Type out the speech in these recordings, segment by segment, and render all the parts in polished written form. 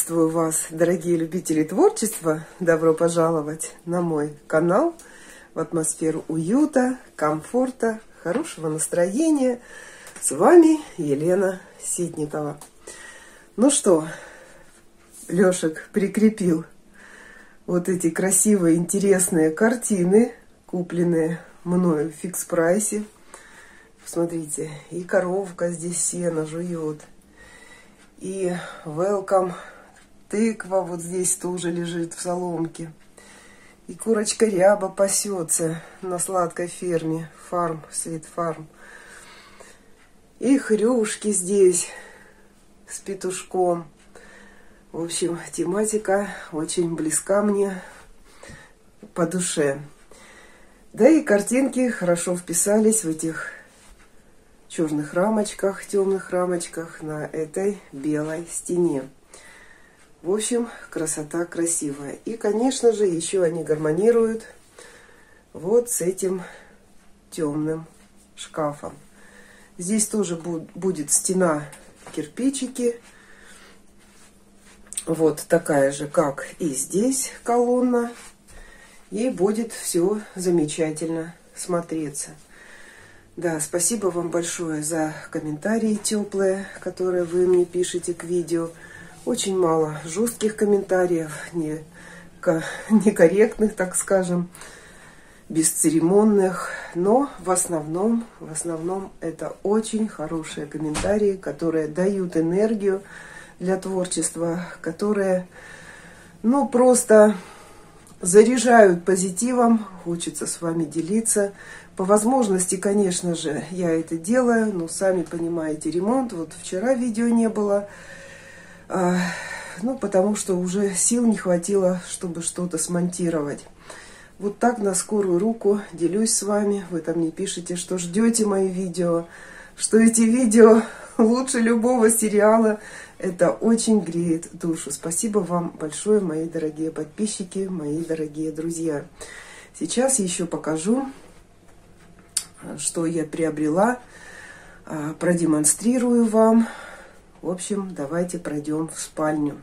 Приветствую вас, дорогие любители творчества. Добро пожаловать на мой канал в атмосферу уюта, комфорта, хорошего настроения. С вами Елена Ситникова. Ну что, Лешек прикрепил вот эти красивые, интересные картины, купленные мною в фикс-прайсе. Посмотрите, и коровка здесь сено жует. И welcome тыква вот здесь тоже лежит в соломке. И курочка ряба пасется на сладкой ферме. Фарм, Свит Фарм. И хрюшки здесь с петушком. В общем, тематика очень близка мне по душе. Да и картинки хорошо вписались в этих черных рамочках, темных рамочках на этой белой стене. В общем, красота красивая. И, конечно же, еще они гармонируют вот с этим темным шкафом. Здесь тоже будет стена кирпичики. Вот такая же, как и здесь колонна. И будет все замечательно смотреться. Да, спасибо вам большое за комментарии теплые, которые вы мне пишете к видео. Очень мало жестких комментариев, некорректных, так скажем, бесцеремонных. Но в основном это очень хорошие комментарии, которые дают энергию для творчества, которые, просто заряжают позитивом. Хочется с вами делиться. По возможности, конечно же, я это делаю, но сами понимаете, ремонт. Вот вчера видео не было, потому что уже сил не хватило, чтобы что-то смонтировать. Вот так на скорую руку делюсь с вами. Вы там мне пишете, что ждете мои видео, что эти видео лучше любого сериала. Это очень греет душу. Спасибо вам большое, мои дорогие подписчики, мои дорогие друзья. Сейчас еще покажу, что я приобрела, продемонстрирую вам. В общем, давайте пройдем в спальню.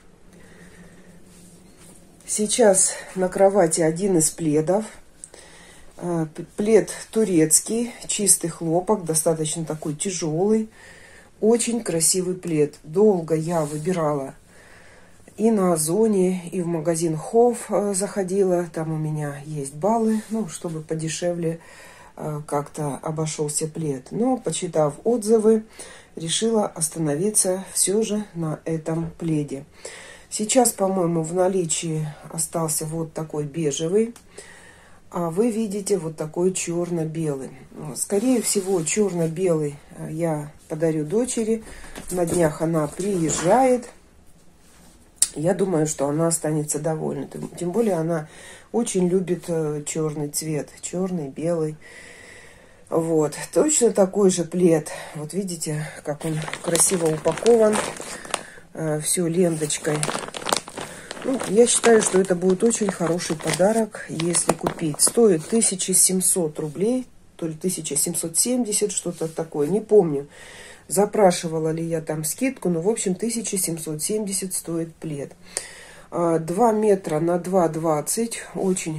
Сейчас на кровати один из пледов. Плед турецкий, чистый хлопок, достаточно такой тяжелый. Очень красивый плед. Долго я выбирала и на Озоне, и в магазин Хофф заходила. Там у меня есть баллы, чтобы подешевле как-то обошелся плед. Но, почитав отзывы, решила остановиться все же на этом пледе. Сейчас, по-моему, в наличии остался вот такой бежевый. А вы видите вот такой черно-белый. Скорее всего, черно-белый я подарю дочери. На днях она приезжает. Я думаю, что она останется довольна. Тем более она очень любит черный цвет. Черный, белый. Вот. Точно такой же плед. Вот видите, как он красиво упакован. Все ленточкой. Я считаю, что это будет очень хороший подарок, если купить. Стоит 1700 рублей, то ли 1770, что-то такое, не помню. Запрашивала ли я там скидку, но в общем 1770 стоит плед. 2 метра на 2,20, очень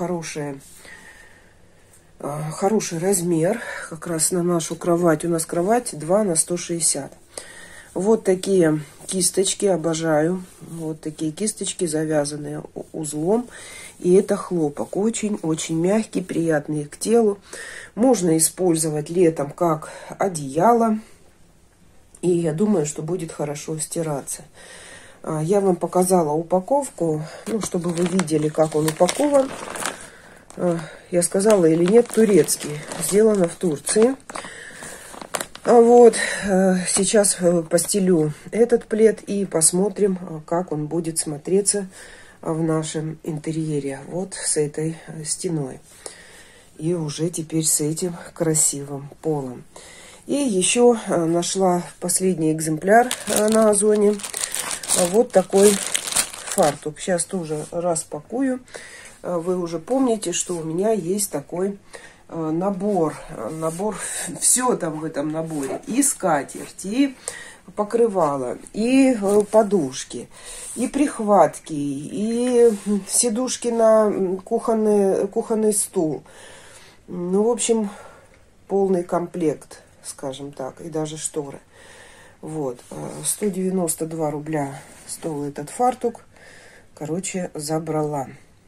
хороший размер, как раз на нашу кровать. У нас кровать 2 на 160. Вот такие кисточки, обожаю. Вот такие кисточки, завязанные узлом. И это хлопок. Очень-очень мягкий, приятный к телу. Можно использовать летом как одеяло. И я думаю, что будет хорошо стираться. Я вам показала упаковку, чтобы вы видели, как он упакован. Я сказала или нет, турецкий. Сделано в Турции. Вот, сейчас постелю этот плед и посмотрим, как он будет смотреться в нашем интерьере. Вот с этой стеной. И уже теперь с этим красивым полом. И еще нашла последний экземпляр на Озоне. Вот такой фартук. Сейчас тоже распакую. Вы уже помните, что у меня есть такой набор, все там в этом наборе. И скатерть, и покрывала, и подушки, и прихватки, и сидушки на кухонный стул. Ну, в общем, полный комплект, скажем так, и даже шторы. Вот, 192 рубля стоил этот фартук. Короче, забрала.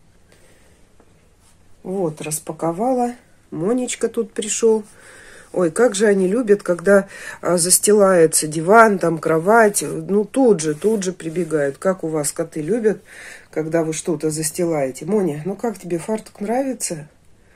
Вот, распаковала. Монечка тут пришел. Ой, как же они любят, когда застилается диван, там кровать. Ну, тут же прибегают. Как у вас коты любят, когда вы что-то застилаете. Моня, ну как тебе фартук нравится?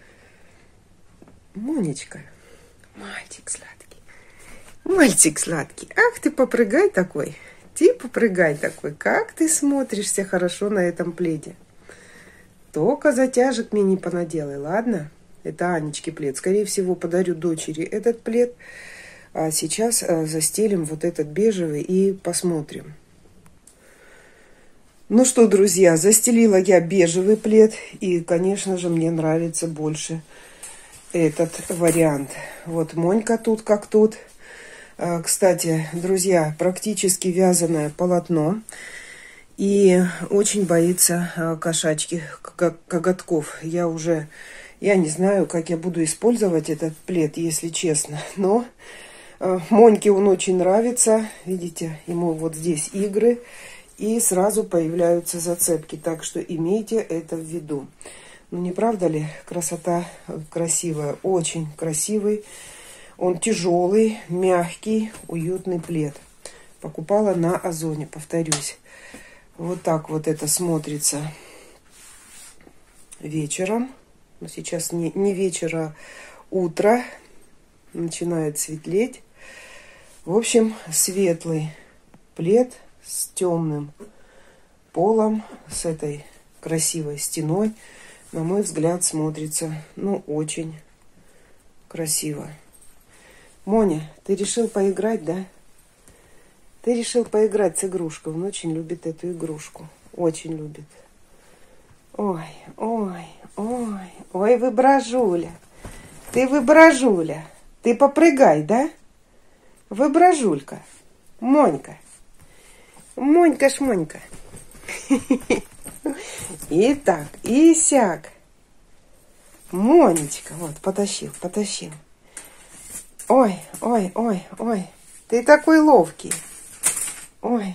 Монечка, мальчик сладкий. Мальчик сладкий. Ах, ты попрыгай такой. Ты попрыгай такой. Как ты смотришься хорошо на этом пледе. Только затяжек мне не понаделай, ладно? Это Анечки плед. Скорее всего, подарю дочери этот плед. А сейчас застелим вот этот бежевый и посмотрим. Ну что, друзья, застелила я бежевый плед. И, конечно же, мне нравится больше этот вариант. Вот Монька тут как тут. Кстати, друзья, практически вязаное полотно. И очень боится кошачьих коготков. Я не знаю, как я буду использовать этот плед, если честно. Но Моньке он очень нравится. Видите, ему вот здесь игры. И сразу появляются зацепки. Так что имейте это в виду. Ну, не правда ли? Красота красивая. Очень красивый. Он тяжелый, мягкий, уютный плед. Покупала на Озоне, повторюсь. Вот так вот это смотрится вечером. Но сейчас не вечер, а утро. Начинает светлеть. В общем, светлый плед с темным полом, с этой красивой стеной. На мой взгляд, смотрится, ну, очень красиво. Моня, ты решил поиграть, да? Ты решил поиграть с игрушкой. Он очень любит эту игрушку. Очень любит. Ой, ой, ой. Ой, выбражуля. Ты выбражуля. Ты попрыгай, да? Выбражулька. Монька. Монька-шмонька. И так, и сяк. Монечка. Вот, потащил. Ой, ой, ой, ой. Ты такой ловкий. Ой.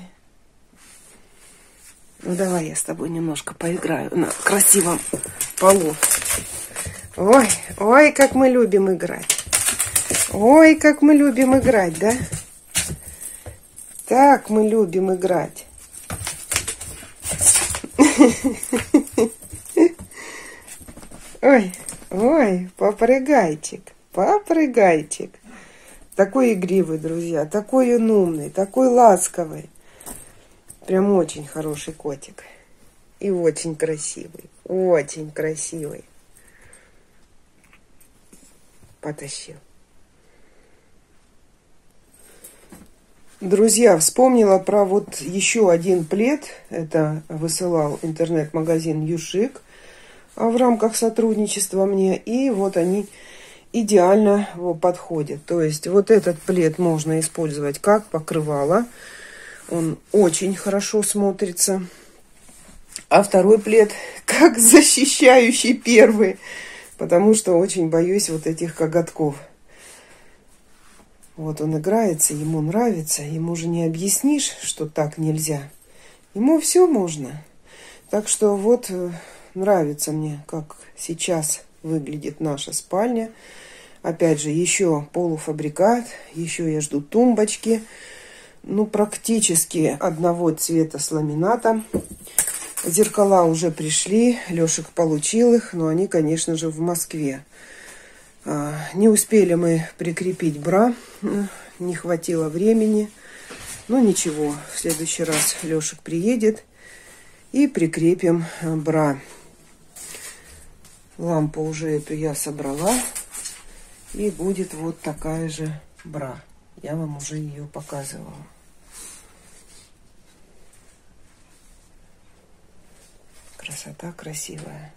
Ну, давай я с тобой немножко поиграю на красивом полу. Ой, ой, как мы любим играть. Ой, как мы любим играть, да? Так мы любим играть. Ой, ой, попрыгайчик. Такой игривый, друзья, такой он умный, такой ласковый. Прям очень хороший котик. И очень красивый, очень красивый. Потащил. Друзья, вспомнила про вот еще один плед. Это высылал интернет-магазин Юшик в рамках сотрудничества мне. И вот они идеально подходят. То есть вот этот плед можно использовать как покрывало. Он очень хорошо смотрится. А второй плед как защищающий первый. Потому что очень боюсь вот этих коготков. Вот он играется, ему нравится. Ему же не объяснишь, что так нельзя. Ему все можно. Так что вот нравится мне, как сейчас выглядит наша спальня. Опять же, еще полуфабрикат. Еще я жду тумбочки. Ну, практически одного цвета с ламинатом. Зеркала уже пришли. Лешек получил их. Но они, конечно же, в Москве. Не успели мы прикрепить бра. Не хватило времени. Ну, ничего. В следующий раз Лешек приедет. И прикрепим бра. Лампу уже эту я собрала. И будет вот такая же бра. Я вам уже ее показывала. Красота красивая.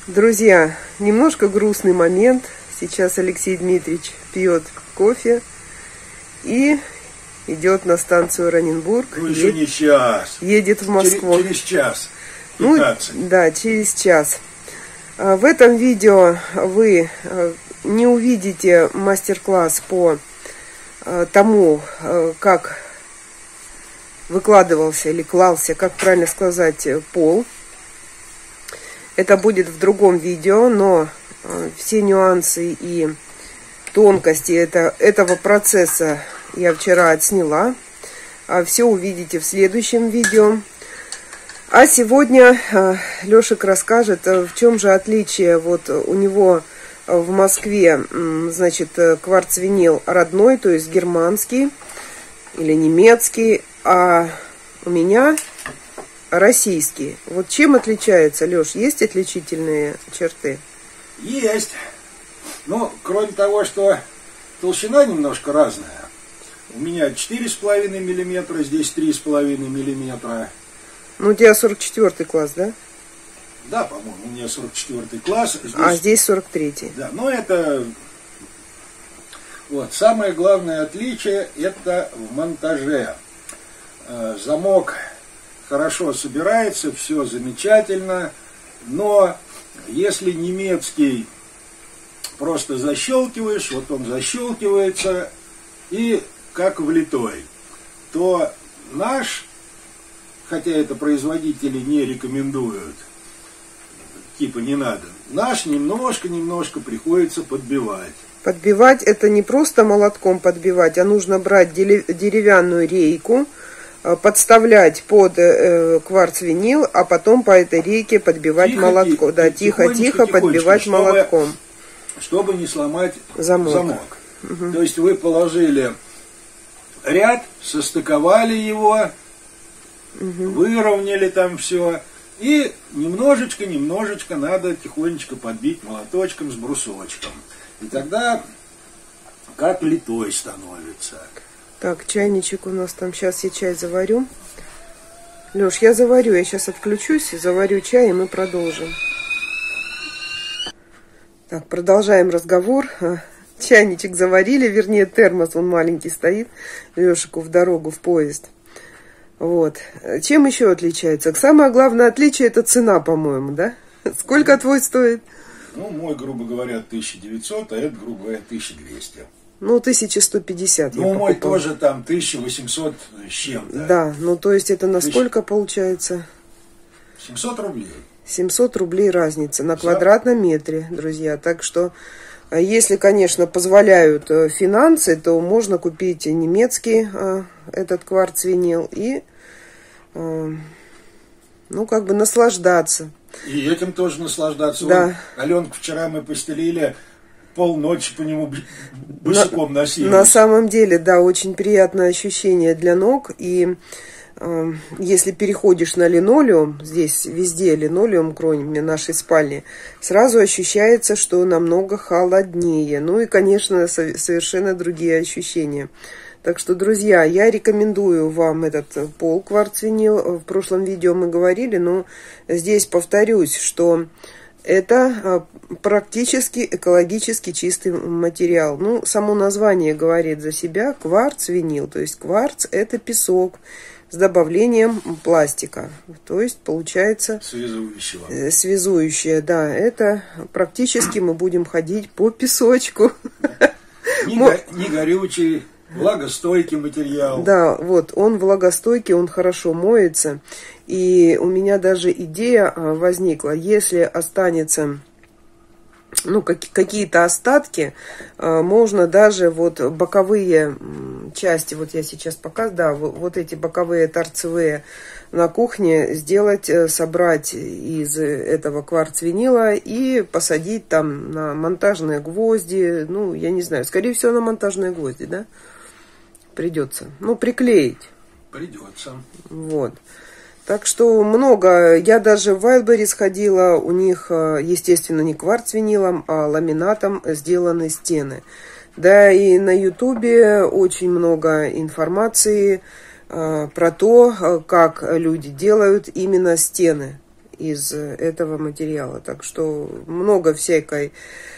Друзья, немножко грустный момент. Сейчас Алексей Дмитриевич пьет кофе и идет на станцию Раненбург. Ну, еще не час. Едет в Москву. Через час. 15. Ну, да, через час. В этом видео вы не увидите мастер-класс по тому, как выкладывался или клался, как правильно сказать, пол. Это будет в другом видео, но все нюансы и тонкости этого процесса я вчера отсняла. Все увидите в следующем видео. А сегодня Лешек расскажет, в чем же отличие. Вот у него в Москве, значит, кварц-винил родной, то есть германский или немецкий, а у меня российский. Вот чем отличается, Леш? Есть отличительные черты? Есть. Ну, кроме того, что толщина немножко разная. У меня 4,5 миллиметра, здесь 3,5 миллиметра. Ну, у тебя 44 класс, да? Да, по-моему, у меня 44 класс. Здесь 43-й. Да, но это... Вот, самое главное отличие это в монтаже. Замок хорошо собирается, все замечательно, но если немецкий просто защелкиваешь, вот он защелкивается и как влитой, то наш, хотя это производители не рекомендуют, типа не надо, наш немножко приходится подбивать. Подбивать это не просто молотком подбивать, а нужно брать деревянную рейку, подставлять под кварц-винил, а потом по этой рейке подбивать молотком. Да, тихо-тихо подбивать молотком. Чтобы не сломать замок. Угу. То есть вы положили ряд, состыковали его, выровняли там все. И немножечко надо тихонечко подбить молоточком с брусочком. И тогда как литой становится. Так, чайничек у нас там, сейчас я чай заварю. Леш, я заварю, я сейчас отключусь, заварю чай, и мы продолжим. Так, продолжаем разговор. Чайничек заварили, вернее термос, он маленький стоит, Лешику в дорогу, в поезд. Вот. Чем еще отличается? Самое главное отличие это цена, по-моему, да? Сколько твой стоит? Ну, мой, грубо говоря, 1900, а это, грубо говоря, 1200. Ну, 1150 ну, мой тоже там 1800 с чем-то. Да, ну, то есть это на сколько получается? 700 рублей. 700 рублей разница на квадратном метре, друзья. Так что, если, конечно, позволяют финансы, то можно купить немецкий этот кварц-винил и, ну, как бы наслаждаться. И этим тоже наслаждаться. Да. Аленка, вчера мы постелили, полночи по нему босиком носились. На самом деле, да, очень приятное ощущение для ног. И если переходишь на линолеум, здесь везде линолеум, кроме нашей спальни, сразу ощущается, что намного холоднее. Ну и, конечно, совершенно другие ощущения. Так что, друзья, я рекомендую вам этот пол кварц-винил. В прошлом видео мы говорили, но здесь повторюсь, что это практически экологически чистый материал. Ну, само название говорит за себя, кварц-винил. То есть кварц это песок с добавлением пластика. То есть получается связующее, да. Это практически мы будем ходить по песочку. Не горючий. Влагостойкий материал. Да, вот, он влагостойкий, он хорошо моется. И у меня даже идея возникла, если останется, ну, какие-то остатки, можно даже вот боковые части, вот я сейчас показываю, да, вот эти боковые торцевые на кухне сделать, собрать из этого кварц-винила и посадить там на монтажные гвозди, ну, я не знаю, скорее всего, на монтажные гвозди, да? Придется. Ну, приклеить. Придется. Вот. Так что много. Я даже в Wildberries сходила. У них, естественно, не кварц-винилом, а ламинатом сделаны стены. Да, и на Ютубе очень много информации про то, как люди делают именно стены. из этого материала. Так что много всяких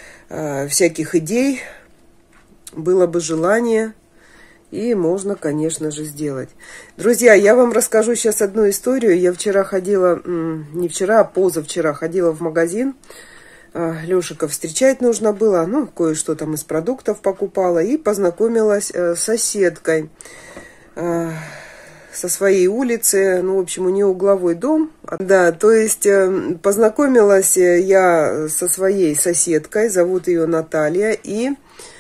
идей, было бы желание, и можно, конечно же, сделать. Друзья, я вам расскажу сейчас одну историю. Я вчера ходила, не вчера, а позавчера ходила в магазин. Лешика встречать нужно было, ну, кое-что там из продуктов покупала. И познакомилась с соседкой со своей улицы. Ну, в общем, у нее угловой дом. Да, то есть познакомилась я со своей соседкой, зовут ее Наталья, и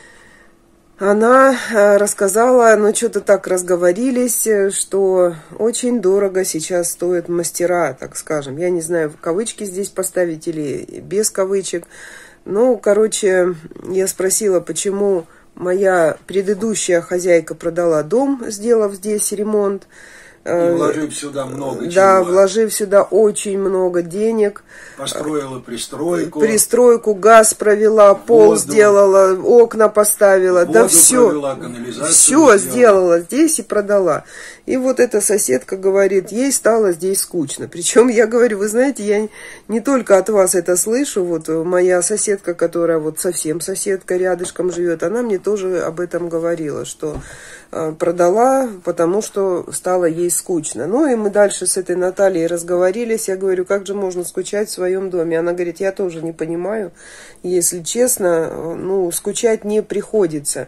она рассказала, ну, что-то так разговорились, что очень дорого сейчас стоят мастера, так скажем. Я не знаю, кавычки здесь поставить или без кавычек. Ну, короче, я спросила, почему моя предыдущая хозяйка продала дом, сделав здесь ремонт. И вложив сюда много чего. Да, вложив сюда очень много денег. Построила пристройку. Пристройку, газ провела, пол сделала, окна поставила. Да все. Провела, канализацию все сделала здесь и продала. И вот эта соседка говорит, ей стало здесь скучно. Причем я говорю, вы знаете, я не только от вас это слышу. Вот моя соседка, которая вот совсем соседка рядышком живет, она мне тоже об этом говорила, что продала, потому что стало ей скучно. Ну и мы дальше с этой Натальей разговорились. Я говорю, как же можно скучать в своем доме? Она говорит, я тоже не понимаю. Если честно, ну, скучать не приходится.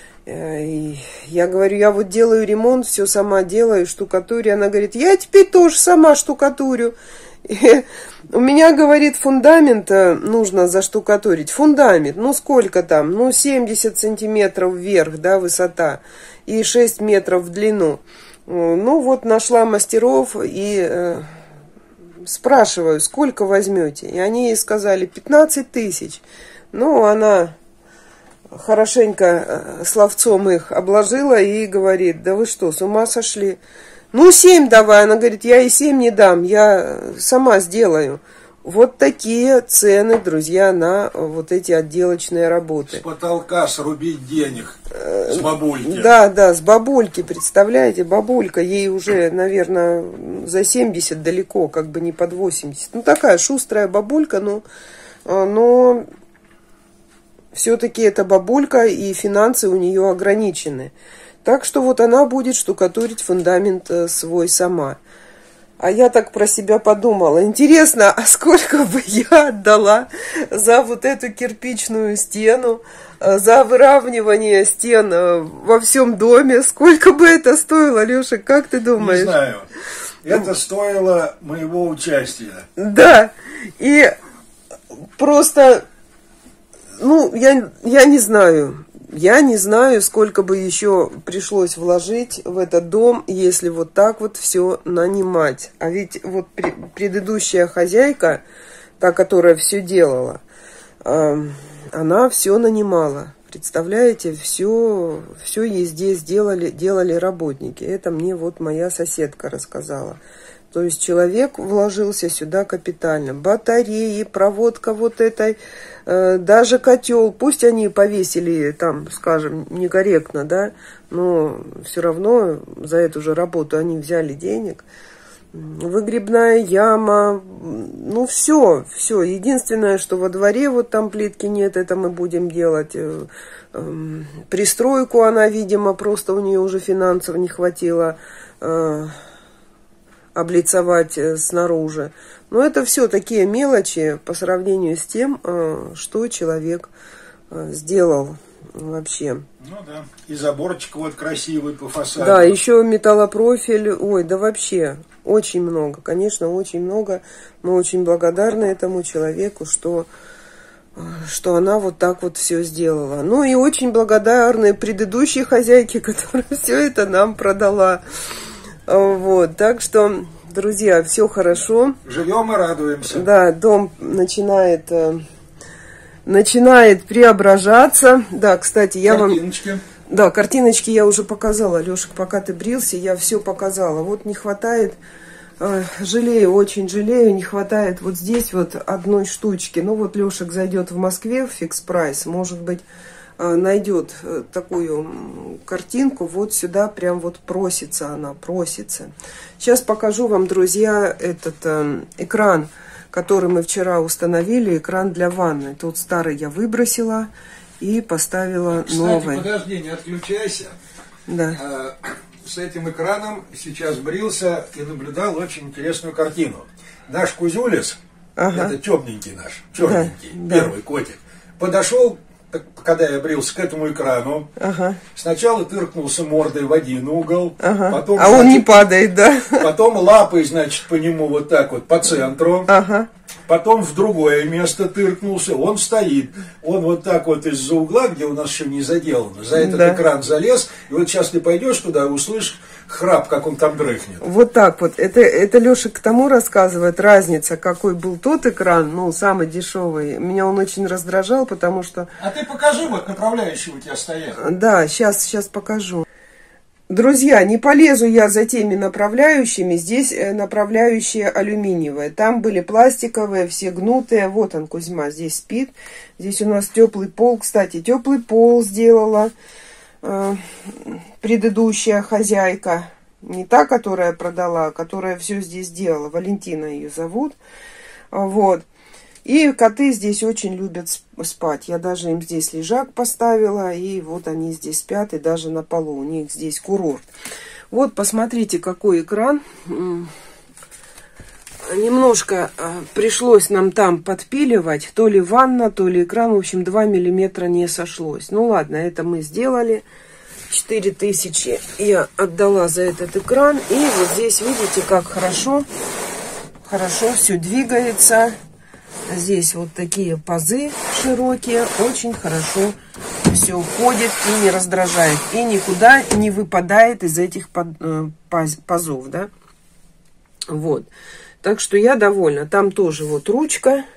И я говорю, я вот делаю ремонт, все сама делаю, штукатурю. Она говорит, я теперь тоже сама штукатурю. У меня, говорит, фундамент нужно заштукатурить. Фундамент, ну сколько там? Ну 70 сантиметров вверх, да, высота. И 6 метров в длину. Ну вот нашла мастеров и спрашиваю, сколько возьмете? И они ей сказали 15 тысяч. Ну, она хорошенько словцом их обложила и говорит, да вы что, с ума сошли? Ну, 7 давай. Она говорит, я и 7 не дам, я сама сделаю. Вот такие цены, друзья, на вот эти отделочные работы. С потолка срубить денег, с бабульки. Да, да, с бабульки, представляете, бабулька, ей уже, наверное, за 70 далеко, как бы не под 80. Ну, такая шустрая бабулька, но все-таки это бабулька, и финансы у нее ограничены. Так что вот она будет штукатурить фундамент свой сама. А я так про себя подумала, интересно, а сколько бы я отдала за вот эту кирпичную стену, за выравнивание стен во всем доме? Сколько бы это стоило, Леша, как ты думаешь? Не знаю. Это стоило моего участия. Да, и просто, ну, я не знаю. Я не знаю, сколько бы еще пришлось вложить в этот дом, если вот так вот все нанимать. А ведь вот предыдущая хозяйка, та, которая все делала, она все нанимала. Представляете, все ей здесь делали работники. Это мне вот моя соседка рассказала. То есть человек вложился сюда капитально. Батареи, проводка вот этой, даже котел. Пусть они повесили там, скажем, некорректно, да, но все равно за эту же работу они взяли денег. Выгребная яма, ну все. Единственное, что во дворе вот там плитки нет, это мы будем делать. Пристройку она, видимо, просто у нее уже финансов не хватило облицовать снаружи. Но это все такие мелочи по сравнению с тем, что человек сделал вообще. Ну да, и заборчик вот красивый по фасаду. Да, еще металлопрофиль, ой, да вообще очень много, конечно, очень много. Мы очень благодарны этому человеку, что она вот так вот все сделала. Ну и очень благодарны предыдущей хозяйке, которая все это нам продала. Вот, так что, друзья, все хорошо. Живем и радуемся. Да, дом начинает преображаться. Да, кстати, я картиночки. вам... Да, картиночки я уже показала. Лешек, пока ты брился, я все показала. Вот не хватает, жалею, очень жалею, не хватает вот здесь вот одной штучки. Ну вот Лешек зайдет в Москве в фикс прайс, может быть, найдет такую картинку, вот сюда прям вот просится она, просится. Сейчас покажу вам, друзья, этот экран который мы вчера установили, экран для ванны. Тот старый я выбросила и поставила новый. Кстати, подожди, не отключайся. Да. С этим экраном сейчас брился и наблюдал очень интересную картину. Наш Кузюлис, это темненький наш, черненький, первый котик, подошел, когда я брился, к этому экрану. Сначала тыркнулся мордой в один угол, потом, а он не падает, да? Потом лапой, значит, по нему вот так вот, по центру. Потом в другое место тыркнулся, он стоит. Он вот так вот из-за угла, где у нас еще не заделано, за этот экран залез. И вот сейчас ты пойдешь туда и услышишь храп, как он там дрыхнет. Вот так вот. Это Леша к тому рассказывает, разница, какой был тот экран, ну, самый дешевый. Меня он очень раздражал, потому что... А ты покажи, вот направляющие у тебя стоят. Да, сейчас покажу. Друзья, не полезу я за теми направляющими. Здесь направляющие алюминиевые. Там были пластиковые, все гнутые. Вот он, Кузьма, здесь спит. Здесь у нас теплый пол. Кстати, теплый пол сделала предыдущая хозяйка. Не та, которая продала, а которая все здесь делала. Валентина ее зовут. Вот. И коты здесь очень любят спать. Я даже им здесь лежак поставила. И вот они здесь спят. И даже на полу. У них здесь курорт. Вот посмотрите, какой экран. Немножко пришлось нам там подпиливать. То ли ванна, то ли экран. В общем, 2 миллиметра не сошлось. Ну ладно, это мы сделали. 4000 я отдала за этот экран. И вот здесь видите, как хорошо все двигается. Здесь вот такие пазы широкие, очень хорошо все уходит и не раздражает. И никуда не выпадает из этих пазов, да. Вот. Так что я довольна. Там тоже вот ручка.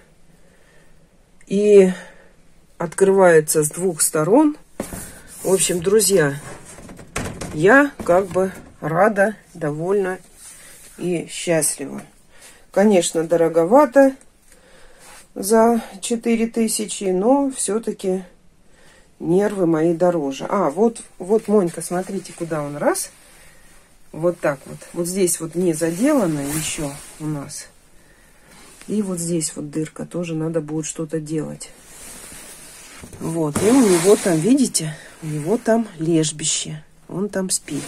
И открывается с двух сторон. В общем, друзья, я как бы рада, довольна и счастлива. Конечно, дороговато за 4000, но все-таки нервы мои дороже. А, вот Монька, смотрите, куда он раз. Вот так вот. Вот здесь вот не заделано еще у нас. И вот здесь вот дырка. Тоже надо будет что-то делать. Вот. И у него там, видите, у него там лежбище. Он там спит.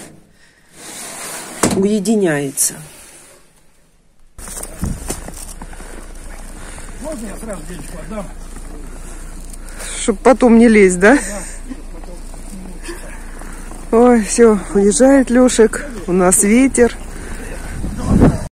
Уединяется. Можно я сразу денежку отдам? Чтоб потом не лезть, да? Ой, все, уезжает Лешек. У нас ветер.